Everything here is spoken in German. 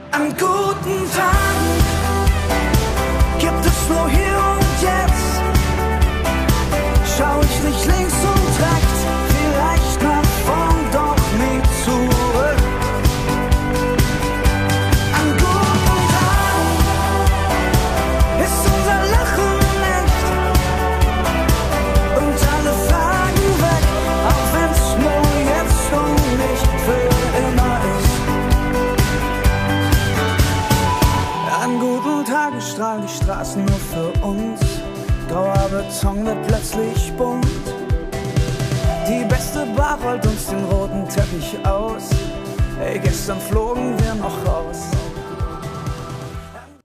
An guten Tagen gibt es nur hier und jetzt. Schau ich nicht links und rechts, vielleicht nach vorn, doch nie zurück. An guten Tagen ist unser Lachen echt und alle Fragen weg, auch wenn's nur jetzt und nicht für immer ist. An guten Tagen strahlen die Straßen nur für uns. Grauer Beton wird plötzlich bunt. Die beste Bar rollt uns den roten Teppich aus. Ey, gestern flogen wir noch raus.